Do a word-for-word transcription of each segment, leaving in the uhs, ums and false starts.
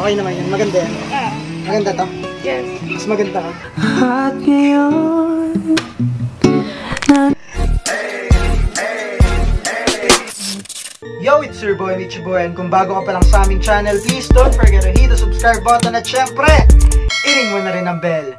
Okay naman yun. Maganda yan. Ah. Maganda to? Yes. Mas maganda ka. At ngayon Yo, it's your boy Michiboy, and kung bago ka pa lang sa aming channel, please don't forget to hit the subscribe button at syempre, i-ring mo na rin ang bell.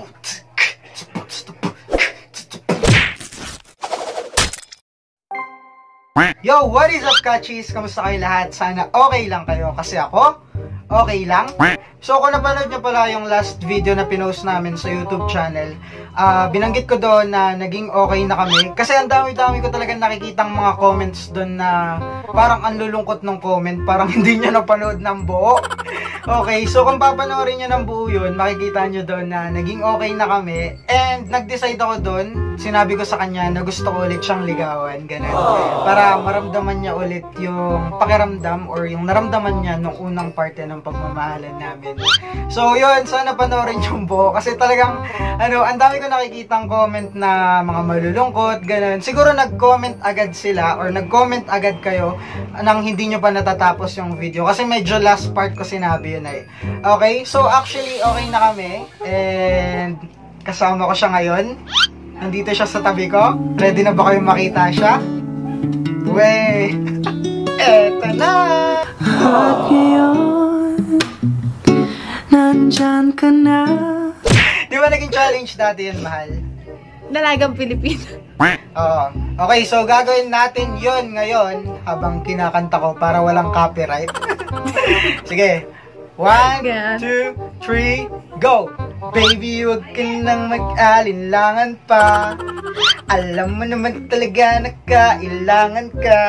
Yo, what is up, Kachis? Kamusta kayo lahat? Sana okay lang kayo kasi ako, okay lang. So kung napanood nyo pala yung last video na pinost namin sa YouTube channel, uh, binanggit ko doon na naging okay na kami. Kasi ang dami-dami ko talaga nakikitang mga comments doon na parang ang lulungkot ng comment, parang hindi nyo napanood ng buo. Okay, so kung papanoorin nyo ng buo yun, makikita nyo doon na naging okay na kami. And nag-decide ako doon, sinabi ko sa kanya na gusto ko ulit siyang ligawan, ganun. Para maramdaman niya ulit yung pakiramdam or yung naramdaman niya nung unang parte ng pagmamahalan namin. So yun, sana panoorin yung buo kasi talagang ano, ang dami ko nakikitang comment na mga malulungkot, ganun. Siguro nag-comment agad sila or nag-comment agad kayo nang hindi nyo pa natatapos yung video kasi medyo last part ko sinabi yun ay. Okay, so actually okay na kami and kasama ko siya ngayon. Nandito siya sa tabi ko. Ready na ba kayo makita siya? Wey! Eto na! at ngayon nandyan ka na. Di ba naging challenge dati yun, mahal? Dalagang Pilipino. Oo. Okay, so gagawin natin yun ngayon habang kinakanta ko para walang copyright. Sige. One, God. two, three, go! Baby, huwag ka nang mag-alinlangan pa. Alam mo naman talaga na kailangan ka.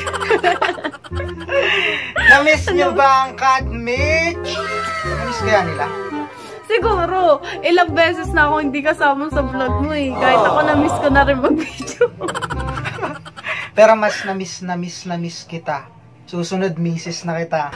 Na-miss nyo ba ang Cat Mitch? Na-miss kaya nila? Siguro, ilang beses na ako hindi kasama sa vlog mo eh. Kahit ako na-miss ko na rin mag-video. Pero mas na-miss, na-miss, na-miss kita. Susunod, misis na kita.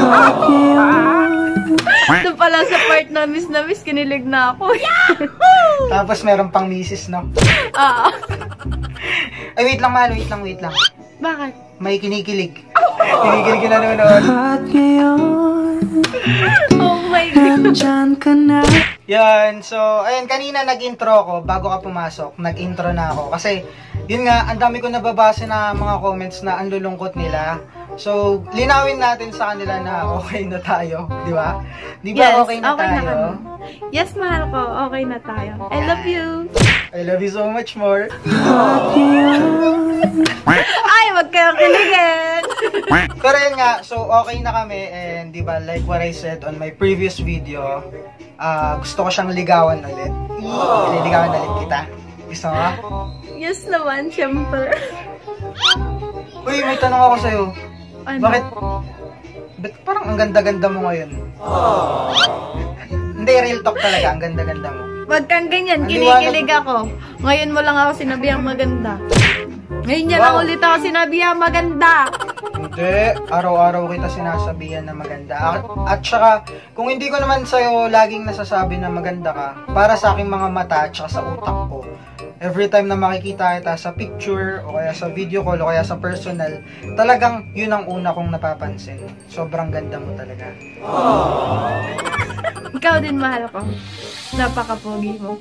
Doon pala sa part na miss na miss, kinilig na ako. Tapos meron pang misis, no? Oo. Ay, wait lang, mahal. Wait lang, wait lang. Bakit? May kinikilig. Kinikilig yung nanonood. At ngayon Oh my God. nandyan ka na. Yan, so, ayun, kanina nag-intro ko, bago ka pumasok, nag-intro na ako. Kasi, yun nga, ang dami ko nababasa na mga comments na ang lulungkot nila. So, linawin natin sa kanila na okay na tayo, di ba? Di ba Yes, okay na okay tayo? na yes, mahal ko. Okay na tayo. I love you. I love you so much more. At ngayon Ay, wag kayong kiligin. Pero yun nga, so okay na kami and di ba, like what I said on my previous video, uh, gusto ko siyang ligawan ulit. Ililigawan ulit kita. Gusto mo? Yes naman, syempre. Uy, may tanong ako sa'yo. Ano? Bakit? Ba't parang ang ganda-ganda mo ngayon? Hindi, real talk talaga. Ang ganda-ganda mo. Wag kang ganyan, Ang kinikilig liwanag ako. Ngayon mo lang ako sinabihang maganda. Ngayon niya Wow. lang ulit ako sinabihang maganda. Hindi. Araw-araw kita sinasabihan na maganda. At, at saka, kung hindi ko naman sa'yo laging nasasabi na maganda ka, para sa aking mga mata at saka sa utak ko, every time na makikita kita sa picture o kaya sa video call o kaya sa personal, talagang yun ang una kong napapansin. Sobrang ganda mo talaga. Ikaw din mahal ko. Napaka-pogi mo.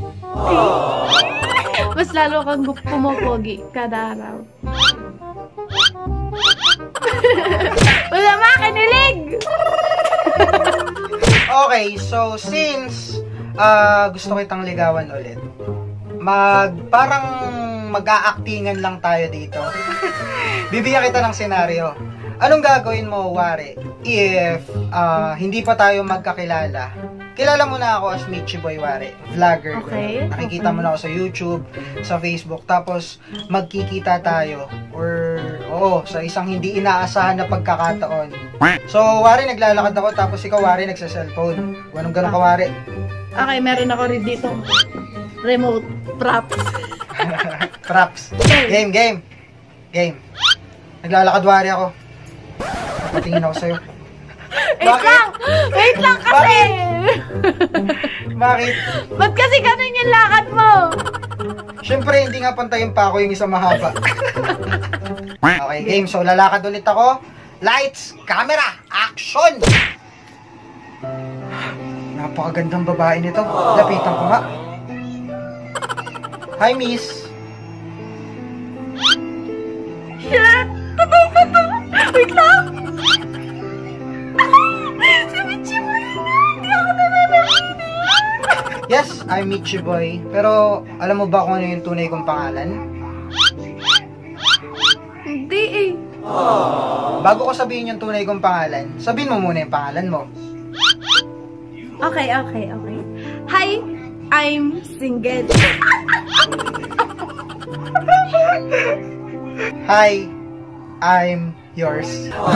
Mas lalo kang pumopogi kada araw. Wala makinilig! Okay, so since uh, gusto kitang ligawan ulit, mag parang mag-aactingan lang tayo dito. Bibigyan kita ng senaryo. Anong gagawin mo, Wari, if uh, hindi pa tayo magkakilala? Kilala mo na ako as Michiboy Wari, vlogger. Okay. Nakikita mo na ako sa YouTube, sa Facebook, tapos magkikita tayo or oo, sa isang hindi inaasahan na pagkakataon. So, Wari, naglalakad ako, tapos ikaw, Wari, nagsa-cellphone. Anong ganun ka, Wari? Okay, meron ako rin dito. Remote props. Props. Game, game. Game. Naglalakad, Wari, ako. Patingin ako sa'yo. Wait lang! Wait lang kasi! Bakit? Ba't kasi ganun yung lakad mo? Siyempre, hindi nga pantayin pa ako yung isang mahaba. Okay, game. So, lalakad ulit ako. Lights, camera, action! Napakagandang babae nito. Lapitan ko nga. Hi, miss. Shit! Totoo ba to? Wait lang! Si Michi Boy na! Hindi ako nananakinig! Yes, I'm Michi Boy. Pero, alam mo ba kung ano yung tunay kong pangalan? Hindi eh. Bago ko sabihin yung tunay kong pangalan, sabihin mo muna yung pangalan mo. Okay, okay, okay. Hi, I'm single. Hi, I'm yours.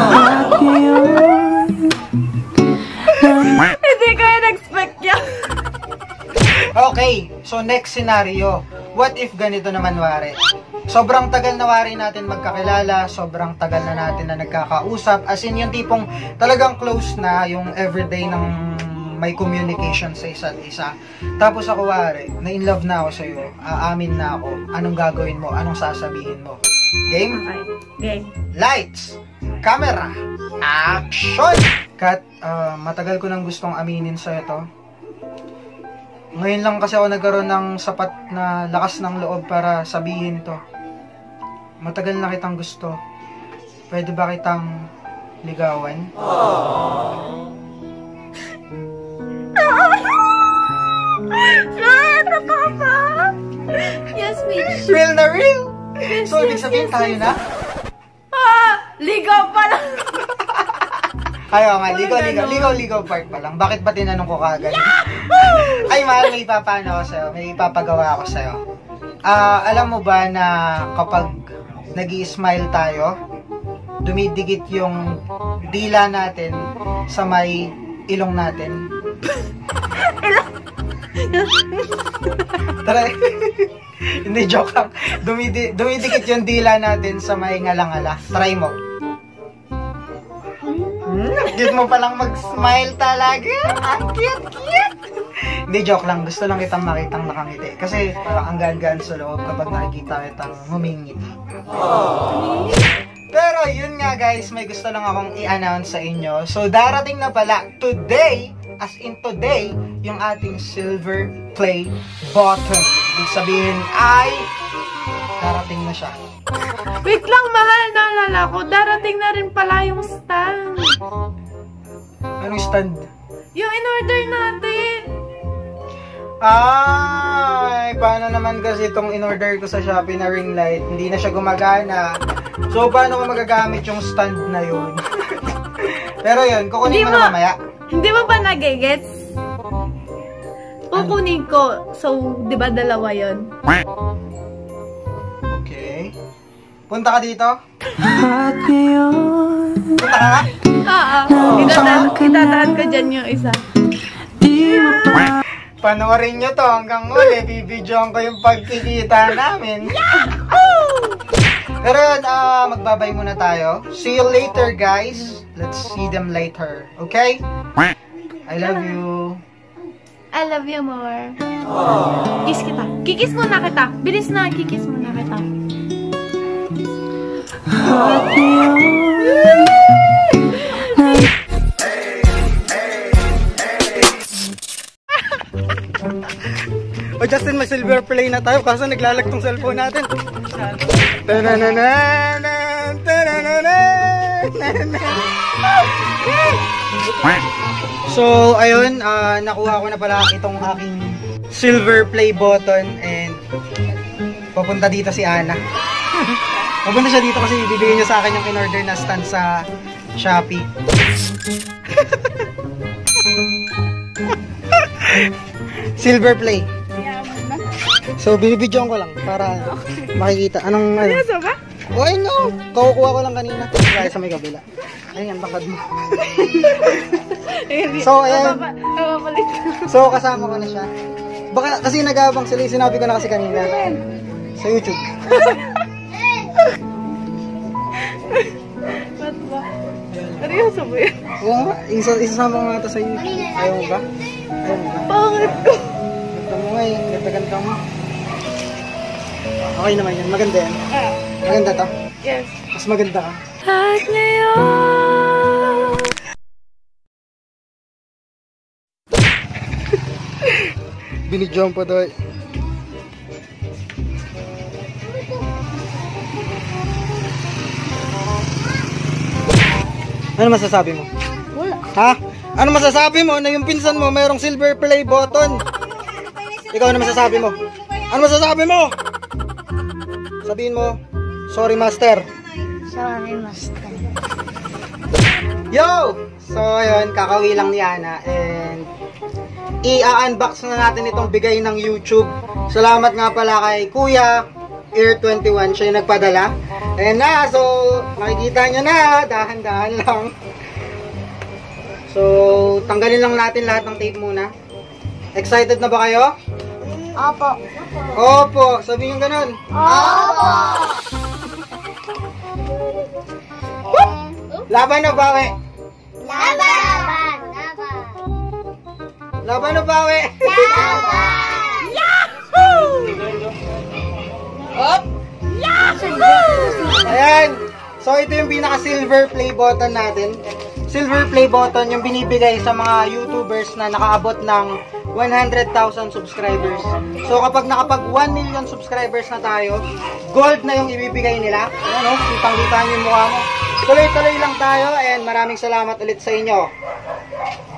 Hindi ko in-expect yan. Okay, so next scenario. What if ganito naman wari? Sobrang tagal na wari natin magkakilala, sobrang tagal na natin na nagkakausap, as in yung tipong talagang close na, yung everyday ng may communication sa isa't isa. Tapos ako wari, na in love na ako sa'yo, aamin na ako, anong gagawin mo, anong sasabihin mo? Game? Okay, game. Lights! Camera! Action! Kat, uh, matagal ko nang gustong aminin sa'yo to. Ngayon lang kasi ako nagkaroon ng sapat na lakas ng loob para sabihin to. Matagal na kitang gusto. Pwede ba kitang ligawan? Ah, totoo ba? Yes, Mitch. Real na real! Yes, So, ibig yes, sabihin yes, tayo yes. na? Ah, ligaw pa lang. Ayaw nga, Walang ligaw, ligaw, ganon. ligaw, ligaw part pa lang. Bakit ba tinanong ko kagad? Ay, mahal, may ipapano ako sa'yo. May ipapagawa ako sa'yo. Ah, alam mo ba na kapag nag-i-smile tayo, dumidikit yung dila natin sa may ilong natin? Tara. Hindi, joke lang. Dumidi dumidikit yung dila natin sa may ngalang-ala. Try mo. Hmm, cute mo palang mag-smile talaga. Ang cute-cute. Hindi, joke lang. Gusto lang kitang makitang nakangiti. Kasi parang ang gaan-gaan sa loob kapag nakikita kitang humingiti. Pero yun nga guys, may gusto lang akong i-announce sa inyo. So darating na pala today, as in today, yung ating silver play button. Ibig sabihin ay darating na siya. Wait lang, mahal. Naalala ko, darating na rin pala yung stand. Anong stand? Yung in-order natin. Ay, paano naman kasi itong in-order ko sa Shopee na ring light, hindi na siya gumagana. So, paano ko magagamit yung stand na yun? Pero yun, kukunin Hindi mo mo- na mamaya. Hindi mo ba nagigets? Kukunin ko. So, di ba dalawa yon? Okay. Punta ka dito. At ngayon Punta ka nga. Oo. Itadaan, itadaan ko dyan yung isa. di mo pa Panoorin nyo to hanggang uli. Bibidyoan ko yung pagkikita namin. Pero yun, uh, magbabay muna tayo. See you later, guys. Let's see them later. Okay? I love you. I love you more. Kiss kita. Kikis muna kita. Bilis na, kikis muna kita. at ngayon O Justin, may silver play na tayo kaso naglalag tong cellphone natin. Tananana, tananana, tananana. So, ayun, ah, nakuha ko na pala itong aking silver play button and papunta dito si Ana. Papunta siya dito kasi bibigyan niya sa akin yung in-order na stand sa Shopee. Silver play. So, binibidyoan ko lang para makikita. Anong, ano? Ano ba? Oh, I know. Kukuha ko lang kanina. Kaya sa may kabila. Ayun, ang bakad mo. So, ayan. Napapalit ko. So, kasama ko na siya. Baka, kasi nag-aabang sila. Sinabi ko na kasi kanina. Sa YouTube. Ba't ba? Seryoso ba yun? Oo nga. Isa, isasama ko nga ito sa YouTube. Ayaw mo ba? Ayaw mo ba? Bakit ko? Ganda mo nga yun. Ganda-ganda mo. Okay naman yan. Maganda yan. Ah, Maganda to. yes. Mas maganda ka. at ngayon Binidyohan pa daw. Ano masasabi mo? Wala. Ha? Ano masasabi mo na yung pinsan mo mayroong silver play button? Ikaw ano masasabi mo? Ano masasabi mo? Sabihin mo, sorry master. Sorry, master. Yo! So, ayun, kakawi lang ni Ana and i-unbox na natin itong bigay ng YouTube. Salamat nga pala kay Kuya Air twenty-one, siya yung nagpadala. Ayan na, so makikita nyo na, dahan-dahan lang. So, tanggalin lang natin lahat ng tape muna. Excited na ba kayo? Opo. Opo, sabihin nyo ganun. Opo. Laban na bawi? Laban! Laban na bawi? Laban! Yahoo! Up! Yahoo! Ayan. So, ito yung pinaka-silver play button natin. Silver play button yung binibigay sa mga YouTubers na nakaabot ng one hundred thousand subscribers. So, kapag nakapag one million subscribers na tayo, gold na yung ibibigay nila. Ayan o, kitang-kita niyo yung mukha mo. Tuloy-tuloy lang tayo and maraming salamat ulit sa inyo.